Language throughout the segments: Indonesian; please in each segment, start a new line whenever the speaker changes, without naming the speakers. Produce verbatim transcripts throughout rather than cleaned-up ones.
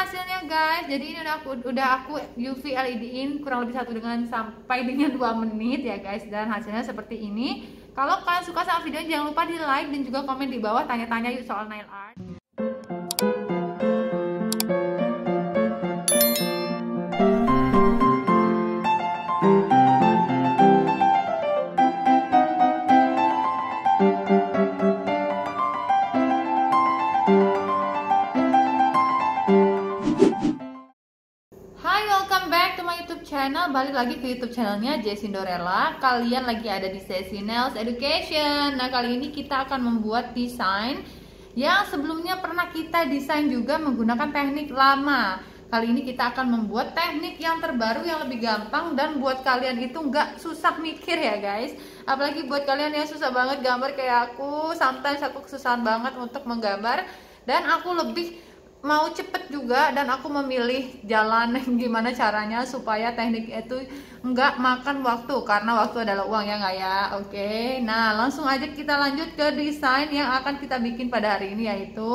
hasilnya guys. Jadi ini udah aku udah aku U V L E D-in kurang lebih satu dengan sampai dengan dua menit ya guys. Dan hasilnya seperti ini. Kalau kalian suka sama videonya jangan lupa di like dan juga komen di bawah, tanya-tanya yuk soal nail art. Channel, balik lagi ke YouTube channelnya Jessindorella. Kalian lagi ada di sesi Nails Education. Nah, kali ini kita akan membuat desain yang sebelumnya pernah kita desain juga menggunakan teknik lama. Kali ini kita akan membuat teknik yang terbaru yang lebih gampang dan buat kalian itu nggak susah mikir ya guys. Apalagi buat kalian yang susah banget gambar kayak aku, sometimes aku kesusahan banget untuk menggambar dan aku lebih mau cepet juga, dan aku memilih jalan gimana caranya supaya teknik itu nggak makan waktu, karena waktu adalah uang ya nggak ya. Oke, nah langsung aja kita lanjut ke desain yang akan kita bikin pada hari ini, yaitu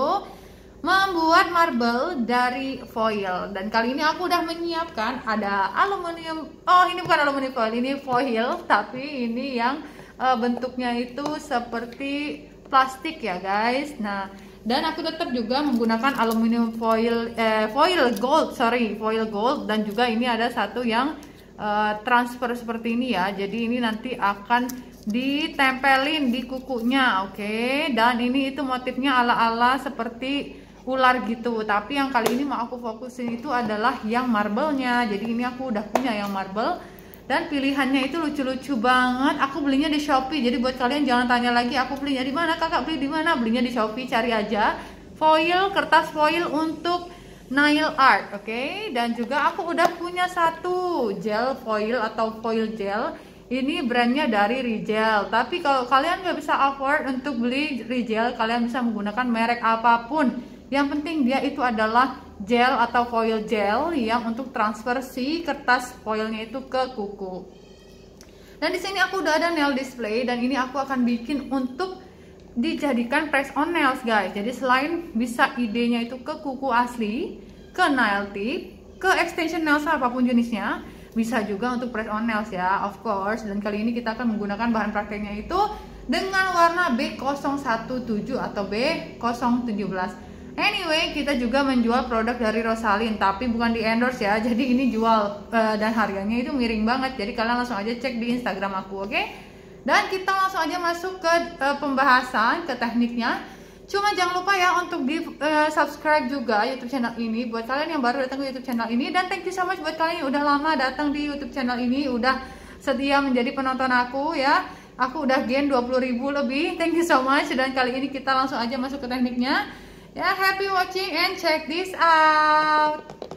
membuat marble dari foil. Dan kali ini aku udah menyiapkan ada aluminium, oh ini bukan aluminium foil, ini foil, tapi ini yang uh, bentuknya itu seperti plastik ya guys. Nah, dan aku tetap juga menggunakan aluminium foil eh, foil gold sorry foil gold, dan juga ini ada satu yang uh, transfer seperti ini ya. Jadi ini nanti akan ditempelin di kukunya, oke okay? Dan ini itu motifnya ala-ala seperti ular gitu, tapi yang kali ini mau aku fokusin itu adalah yang marble-nya. Jadi ini aku udah punya yang marble dan pilihannya itu lucu-lucu banget. Aku belinya di Shopee. Jadi buat kalian jangan tanya lagi aku belinya di mana, kakak beli di mana. Belinya di Shopee, cari aja foil, kertas foil untuk nail art, oke okay? Dan juga aku udah punya satu gel foil atau foil gel. Ini brandnya dari Rigel. Tapi kalau kalian nggak bisa afford untuk beli Rigel, kalian bisa menggunakan merek apapun. Yang penting dia itu adalah gel atau foil gel yang untuk transfer si kertas foilnya itu ke kuku. Dan di sini aku udah ada nail display, dan ini aku akan bikin untuk dijadikan press on nails guys. Jadi selain bisa idenya itu ke kuku asli, ke nail tip, ke extension nails apapun jenisnya, bisa juga untuk press on nails ya, of course. Dan kali ini kita akan menggunakan bahan prakteknya itu dengan warna B nol satu tujuh atau B nol satu tujuh. Anyway, kita juga menjual produk dari Rosalind, tapi bukan di endorse ya. Jadi ini jual uh, dan harganya itu miring banget. Jadi kalian langsung aja cek di Instagram aku, oke? Okay? Dan kita langsung aja masuk ke uh, pembahasan, ke tekniknya. Cuma jangan lupa ya untuk di uh, subscribe juga YouTube channel ini buat kalian yang baru datang ke YouTube channel ini. Dan thank you so much buat kalian yang udah lama datang di YouTube channel ini, udah setia menjadi penonton aku ya. Aku udah gain dua puluh ribu lebih. Thank you so much. Dan kali ini kita langsung aja masuk ke tekniknya. Ya, happy watching and check this out.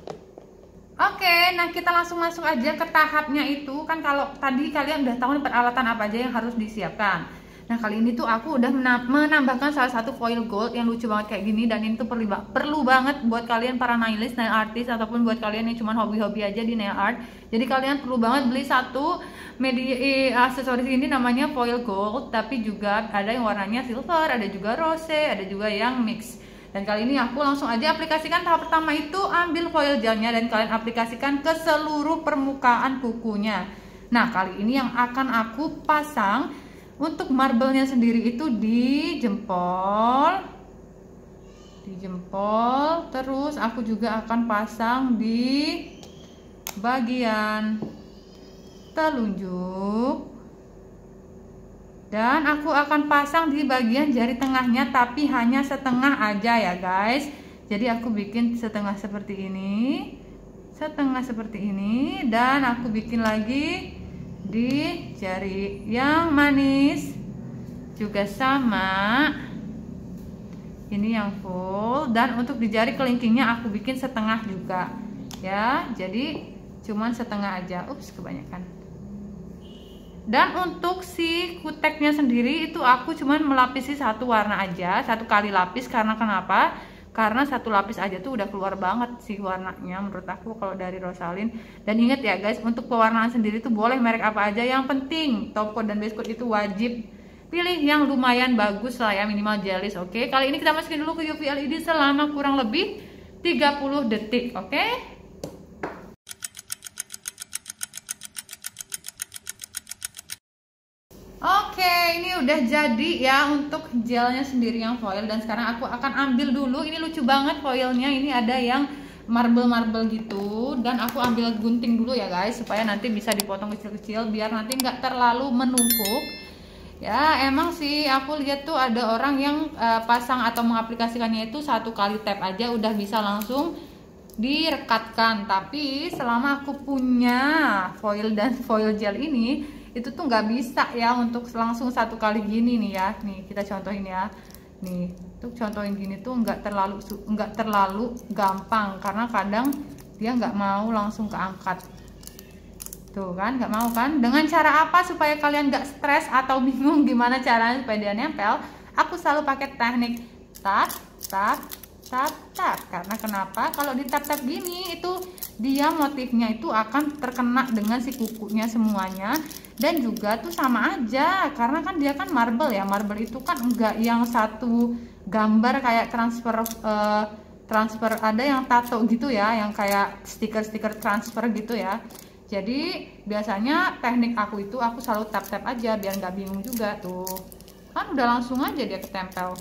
Oke, okay, nah kita langsung masuk aja ke tahapnya itu. Kan kalau tadi kalian udah tahu nih peralatan apa aja yang harus disiapkan. Nah, kali ini tuh aku udah menambahkan salah satu foil gold yang lucu banget kayak gini. Dan ini tuh perlu, perlu banget buat kalian para nailist, nail artist, ataupun buat kalian yang cuma hobi-hobi aja di nail art. Jadi kalian perlu banget beli satu media eh, aksesoris ini namanya foil gold. Tapi juga ada yang warnanya silver, ada juga rose, ada juga yang mix. Dan kali ini aku langsung aja aplikasikan tahap pertama itu, ambil foil gelnya dan kalian aplikasikan ke seluruh permukaan kukunya. Nah, kali ini yang akan aku pasang untuk marble-nya sendiri itu di jempol. Di jempol, terus aku juga akan pasang di bagian telunjuk. Dan aku akan pasang di bagian jari tengahnya, tapi hanya setengah aja ya guys. Jadi aku bikin setengah seperti ini, setengah seperti ini, dan aku bikin lagi di jari yang manis juga sama. Ini yang full, dan untuk di jari kelingkingnya aku bikin setengah juga ya. Jadi cuman setengah aja. Ups, kebanyakan. Dan untuk si kuteknya sendiri itu aku cuman melapisi satu warna aja, satu kali lapis. Karena kenapa? Karena satu lapis aja tuh udah keluar banget sih warnanya menurut aku kalau dari Rosalind. Dan inget ya guys, untuk pewarnaan sendiri tuh boleh merek apa aja, yang penting top coat dan base coat itu wajib pilih yang lumayan bagus lah ya, minimal jealous. Oke, kali ini kita masukin dulu ke U V L E D selama kurang lebih tiga puluh detik, oke? Okay? Oke, ini udah jadi ya untuk gelnya sendiri yang foil. Dan sekarang aku akan ambil dulu. Ini lucu banget foilnya. Ini ada yang marble-marble gitu. Dan aku ambil gunting dulu ya guys, supaya nanti bisa dipotong kecil-kecil biar nanti nggak terlalu menumpuk. Ya emang sih aku lihat tuh ada orang yang uh, pasang atau mengaplikasikannya itu satu kali tap aja udah bisa langsung direkatkan. Tapi selama aku punya foil dan foil gel ini, itu tuh nggak bisa ya untuk langsung satu kali gini nih ya. Nih kita contohin ya. Nih tuh contohin gini tuh nggak terlalu nggak terlalu gampang karena kadang dia nggak mau langsung keangkat. Tuh kan nggak mau kan. Dengan cara apa supaya kalian nggak stres atau bingung gimana caranya supaya dia nempel? Aku selalu pakai teknik tap tap tap tap. Karena kenapa? Kalau di tap tap gini itu dia motifnya itu akan terkena dengan si kukunya semuanya. Dan juga tuh sama aja karena kan dia kan marble ya. Marble itu kan enggak yang satu gambar kayak transfer uh, transfer ada yang tato gitu ya, yang kayak stiker-stiker transfer gitu ya. Jadi biasanya teknik aku itu aku selalu tap-tap aja biar nggak bingung juga tuh. Kan udah langsung aja dia ketempel.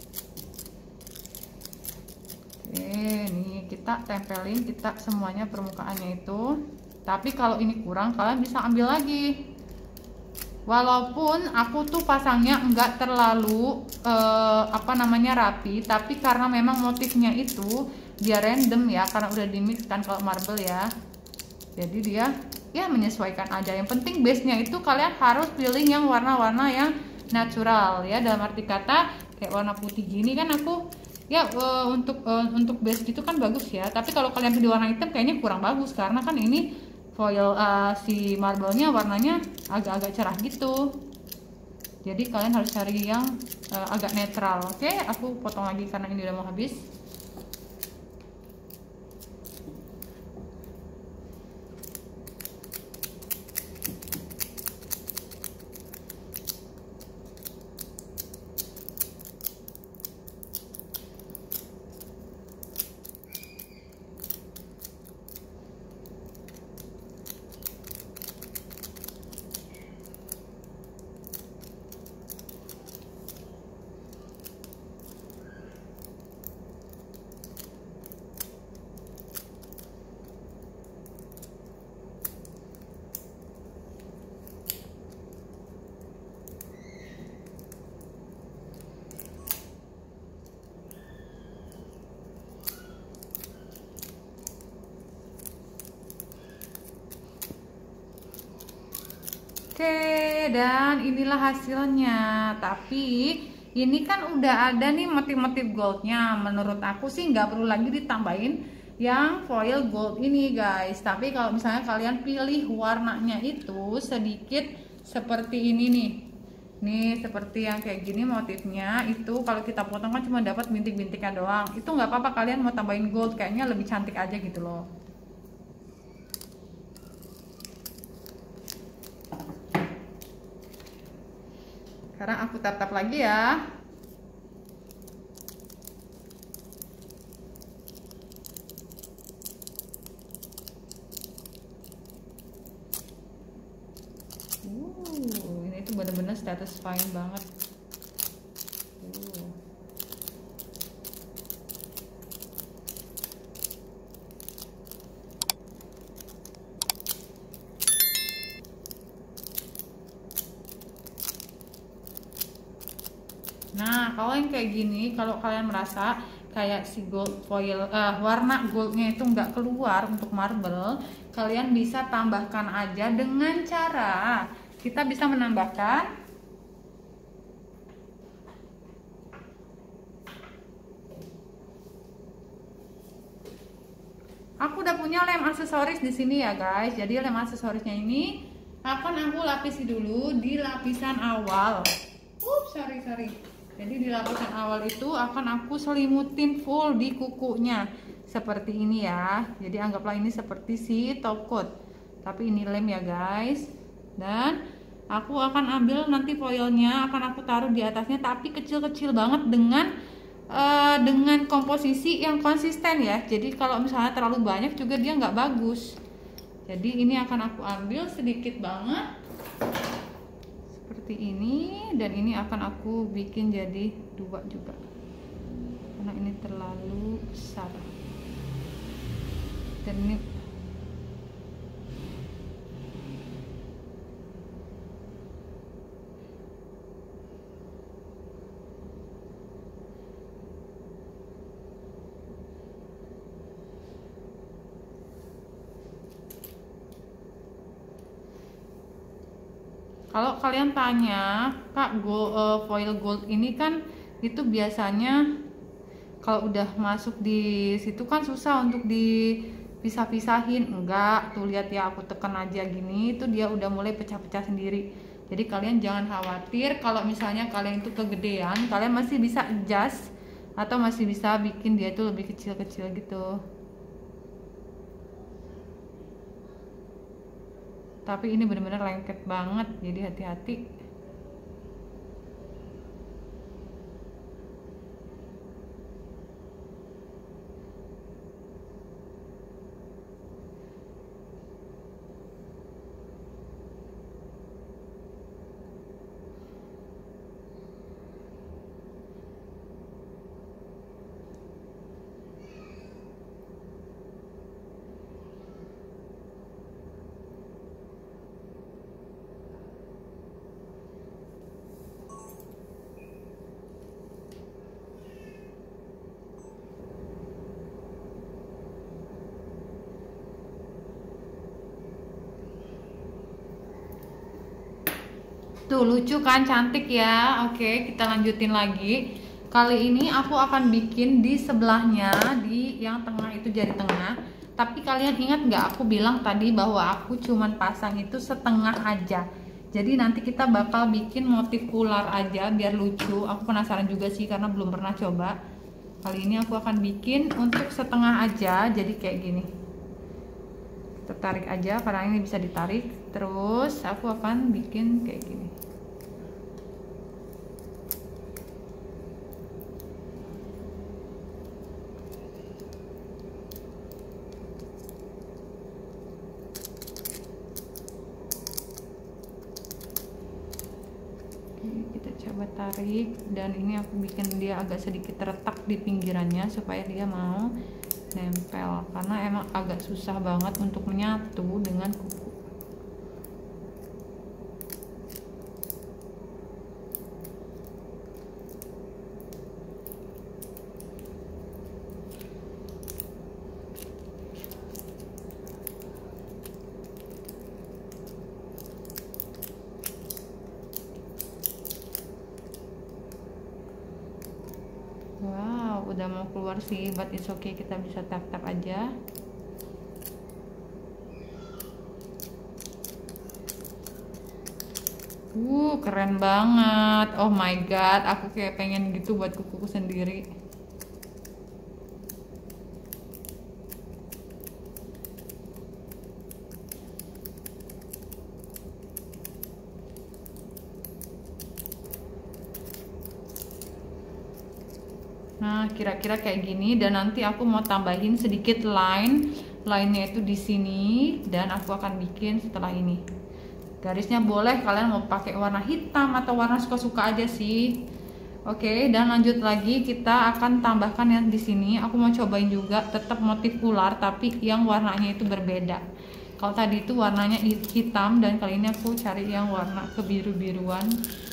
Oke, nih kita tempelin kita semuanya permukaannya itu. Tapi kalau ini kurang kalian bisa ambil lagi. Walaupun aku tuh pasangnya enggak terlalu eh, apa namanya rapi, tapi karena memang motifnya itu dia random ya, karena udah di mix kan kalau marble ya. Jadi dia ya menyesuaikan aja. Yang penting base-nya itu kalian harus pilih yang warna-warna yang natural ya. Dalam arti kata kayak warna putih gini kan aku ya uh, untuk uh, untuk base gitu kan bagus ya. Tapi kalau kalian pilih warna hitam kayaknya kurang bagus karena kan ini foil uh, si marble-nya warnanya agak-agak cerah gitu. Jadi kalian harus cari yang uh, agak netral. Oke, aku potong lagi karena ini udah mau habis. Oke, dan inilah hasilnya. Tapi ini kan udah ada nih motif-motif goldnya. Menurut aku sih nggak perlu lagi ditambahin yang foil gold ini guys. Tapi kalau misalnya kalian pilih warnanya itu sedikit seperti ini nih. Nih seperti yang kayak gini motifnya itu kalau kita potong kan cuma dapat bintik-bintiknya doang. Itu nggak apa-apa, kalian mau tambahin gold kayaknya lebih cantik aja gitu loh. Sekarang aku tap-tap lagi ya. Uh, ini tuh bener-bener satisfying banget. Uh. Nah, kalau yang kayak gini, kalau kalian merasa kayak si gold foil uh, warna goldnya itu nggak keluar untuk marble, kalian bisa tambahkan aja dengan cara kita bisa menambahkan aku udah punya lem aksesoris di sini ya guys. Jadi lem aksesorisnya ini akan aku lapisi dulu di lapisan awal. Ups, sorry sorry. Jadi di lapisan awal itu akan aku selimutin full di kukunya seperti ini ya. Jadi anggaplah ini seperti si top coat, tapi ini lem ya guys. Dan aku akan ambil nanti foilnya, akan aku taruh di atasnya, tapi kecil-kecil banget dengan uh, dengan komposisi yang konsisten ya. Jadi kalau misalnya terlalu banyak juga dia nggak bagus. Jadi ini akan aku ambil sedikit banget seperti ini, dan ini akan aku bikin jadi dua juga karena ini terlalu besar. Dan ini kalau kalian tanya, Kak, gold, uh, foil gold ini kan itu biasanya kalau udah masuk di situ kan susah untuk dipisah-pisahin. Enggak, tuh lihat ya, aku tekan aja gini, itu dia udah mulai pecah-pecah sendiri. Jadi kalian jangan khawatir kalau misalnya kalian itu kegedean, kalian masih bisa adjust atau masih bisa bikin dia itu lebih kecil-kecil gitu. Tapi ini benar-benar lengket banget, jadi hati-hati. Tuh lucu kan, cantik ya. Oke, kita lanjutin lagi. Kali ini aku akan bikin di sebelahnya, di yang tengah itu jari tengah. Tapi kalian ingat nggak aku bilang tadi bahwa aku cuman pasang itu setengah aja. Jadi nanti kita bakal bikin motif ular aja biar lucu. Aku penasaran juga sih karena belum pernah coba. Kali ini aku akan bikin untuk setengah aja, jadi kayak gini. Kita tarik aja karena ini bisa ditarik. Terus aku akan bikin kayak gini. Kita coba tarik, dan ini aku bikin dia agak sedikit terletak di pinggirannya supaya dia mau nempel, karena emang agak susah banget untuk menyatu dengan kuku. Wow, udah mau keluar sih, but it's okay, kita bisa tap-tap aja. Uh, keren banget. Oh my god, aku kayak pengen gitu buat kukuku sendiri. Nah, kira-kira kayak gini, dan nanti aku mau tambahin sedikit line, line-nya itu di sini, dan aku akan bikin setelah ini. Garisnya boleh kalian mau pakai warna hitam atau warna suka-suka aja sih. Oke, dan lanjut lagi, kita akan tambahkan yang di sini. Aku mau cobain juga tetap motif ular tapi yang warnanya itu berbeda. Kalau tadi itu warnanya hitam, dan kali ini aku cari yang warna kebiru-biruan.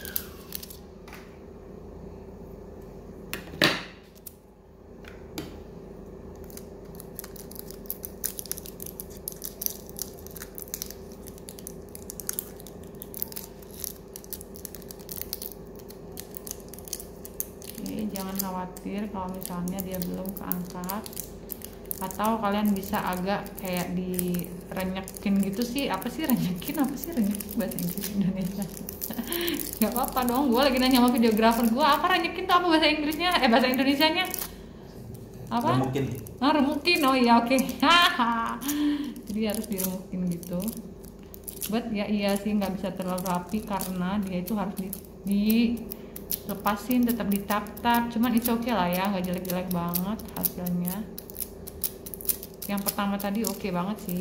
Jangan khawatir kalau misalnya dia belum keangkat, atau kalian bisa agak kayak direnyekin gitu sih. Apa sih renyekin? Apa sih renyekin bahasa Inggris Indonesia? Gak apa-apa dong, gue lagi nanya sama videografer gue, apa renyekin tuh apa bahasa Inggrisnya? Eh bahasa Indonesianya apa? Remukin. Ah, remukin. Oh iya, oke. Okay. Jadi harus diremukin gitu. But ya iya sih, nggak bisa terlalu rapi karena dia itu harus di, di lepasin, tetap ditap-tap, cuman itu oke okay lah ya, nggak jelek-jelek banget hasilnya. Yang pertama tadi oke okay banget sih.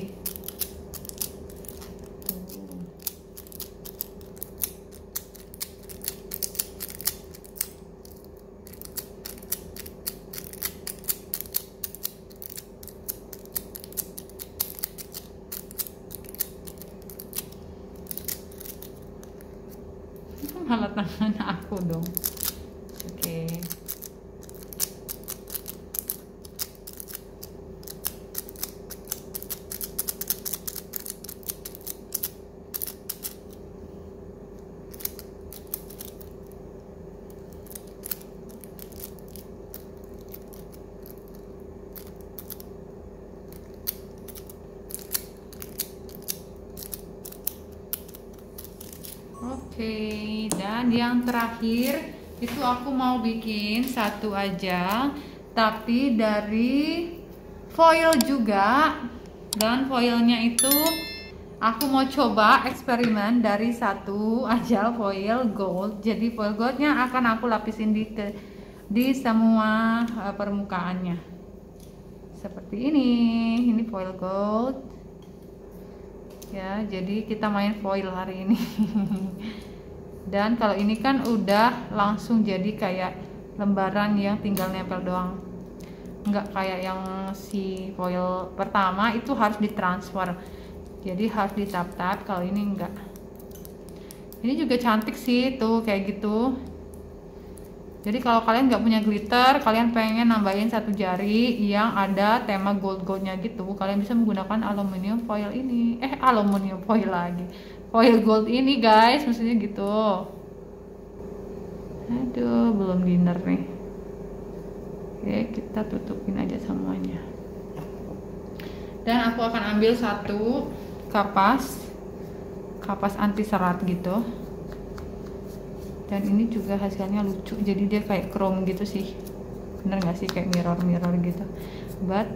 Malah tangan aku dong. Oke. Okay. Oke, dan yang terakhir itu aku mau bikin satu aja, tapi dari foil juga. Dan foilnya itu aku mau coba eksperimen dari satu aja foil gold. Jadi foil goldnya akan aku lapisin di ke, di semua uh, permukaannya. Seperti ini, ini foil gold. Ya, jadi kita main foil hari ini. Dan kalau ini kan udah langsung jadi kayak lembaran yang tinggal nempel doang, nggak kayak yang si foil pertama itu harus ditransfer, jadi harus ditap-tap. Kalau ini enggak. Ini juga cantik sih tuh kayak gitu. Jadi kalau kalian nggak punya glitter, kalian pengen nambahin satu jari yang ada tema gold-goldnya gitu, kalian bisa menggunakan aluminium foil ini. Eh, aluminium foil lagi. Foil gold ini guys, maksudnya gitu. Aduh, belum dinner nih. Oke, kita tutupin aja semuanya. Dan aku akan ambil satu kapas, kapas anti serat gitu. Dan ini juga hasilnya lucu, jadi dia kayak chrome gitu sih, bener gak sih, kayak mirror-mirror gitu. But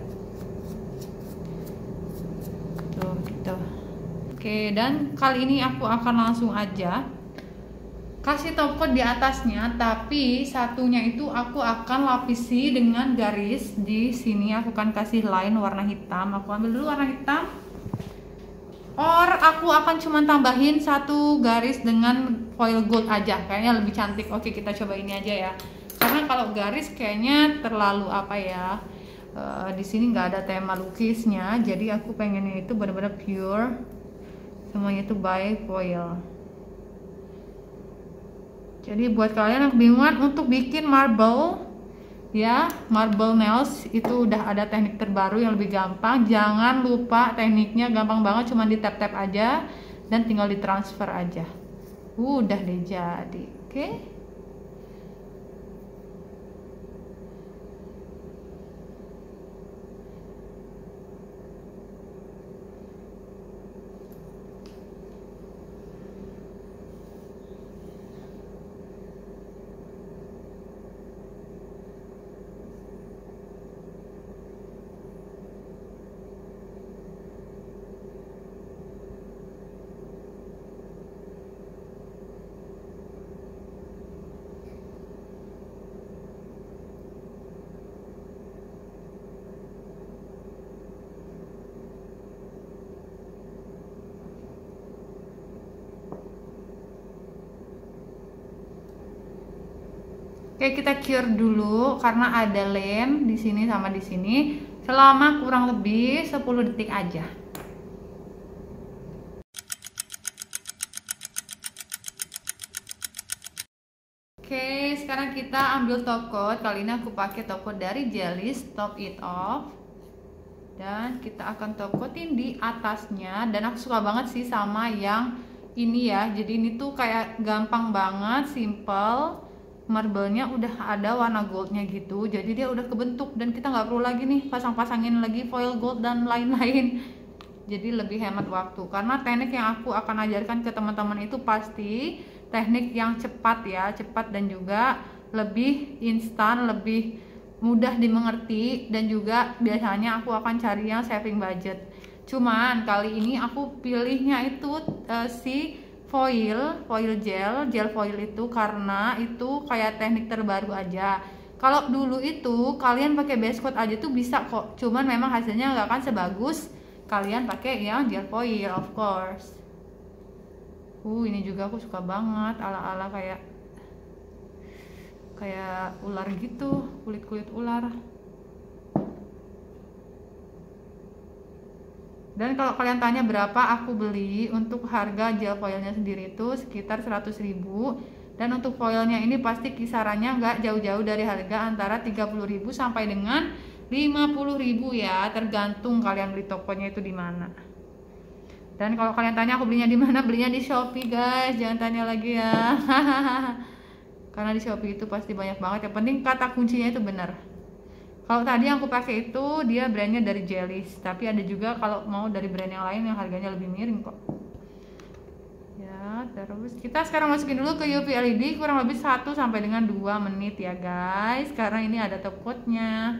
tuh gitu. Oke, dan kali ini aku akan langsung aja kasih top coat di atasnya, tapi satunya itu aku akan lapisi dengan garis. Di sini aku akan kasih line warna hitam. Aku ambil dulu warna hitam. Or aku akan cuma tambahin satu garis dengan foil gold aja, kayaknya lebih cantik. Oke, kita coba ini aja ya, karena kalau garis kayaknya terlalu apa ya, uh, di sini nggak ada tema lukisnya, jadi aku pengennya itu benar-benar pure, semuanya itu by foil. Jadi buat kalian yang bingungan untuk bikin marble ya, marble nails itu udah ada teknik terbaru yang lebih gampang. Jangan lupa tekniknya gampang banget, cuma di tap-tap aja dan tinggal ditransfer aja. Udah deh jadi. Oke. Okay? Oke, kita cure dulu karena ada lem di sini sama di sini selama kurang lebih sepuluh detik aja. Oke, sekarang kita ambil top coat. Kali ini aku pakai top coat dari Jelly's Top It Off. Dan kita akan top coatin di atasnya. Dan aku suka banget sih sama yang ini ya. Jadi ini tuh kayak gampang banget, simple. Marble-nya udah ada warna goldnya gitu, jadi dia udah kebentuk dan kita nggak perlu lagi nih pasang-pasangin lagi foil gold dan lain-lain. Jadi lebih hemat waktu, karena teknik yang aku akan ajarkan ke teman-teman itu pasti teknik yang cepat ya, cepat dan juga lebih instan, lebih mudah dimengerti, dan juga biasanya aku akan cari yang saving budget. Cuman kali ini aku pilihnya itu uh, si foil, foil gel, gel foil itu karena itu kayak teknik terbaru aja. Kalau dulu itu kalian pakai base coat aja tuh bisa kok, cuman memang hasilnya nggak akan sebagus kalian pakai yang gel foil, of course. Uh, ini juga aku suka banget, ala-ala kayak kayak ular gitu, kulit-kulit ular. Dan kalau kalian tanya berapa aku beli, untuk harga gel foilnya sendiri itu sekitar seratus ribu. Dan untuk foilnya ini pasti kisarannya nggak jauh-jauh dari harga antara tiga puluh ribu sampai dengan lima puluh ribu ya, tergantung kalian beli tokonya itu di mana. Dan kalau kalian tanya aku belinya di mana, belinya di Shopee guys, jangan tanya lagi ya. Karena di Shopee itu pasti banyak banget. Yang penting kata kuncinya itu benar. Kalau tadi yang aku pakai itu dia brandnya dari Jellies, tapi ada juga kalau mau dari brand yang lain yang harganya lebih miring kok. Ya, terus kita sekarang masukin dulu ke U V L E D kurang lebih satu sampai dengan dua menit ya guys. Karena ini ada top coatnya.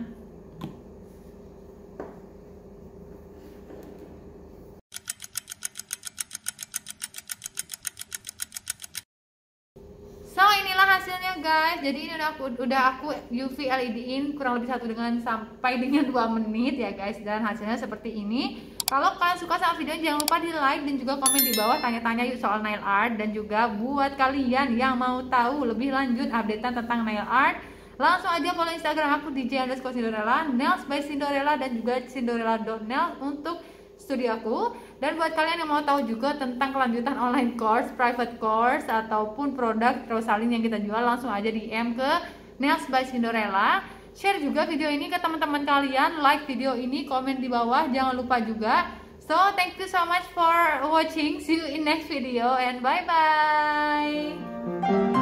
So inilah hasilnya guys. Jadi ini udah aku udah aku U V L E D-in kurang lebih satu dengan sampai dengan dua menit ya guys. Dan hasilnya seperti ini. Kalau kalian suka sama videonya jangan lupa di like dan juga komen di bawah, tanya-tanya yuk soal nail art. Dan juga buat kalian yang mau tahu lebih lanjut updatean tentang nail art, langsung aja follow Instagram aku D J underscore Cinderella, Nails by Cinderella, dan juga cinderella dot nails untuk studio aku. Dan buat kalian yang mau tahu juga tentang kelanjutan online course, private course, ataupun produk Rosalyn yang kita jual, langsung aja D M ke Nails by Cinderella. Share juga video ini ke teman-teman kalian, like video ini, komen di bawah, jangan lupa juga. So thank you so much for watching, see you in next video and bye bye.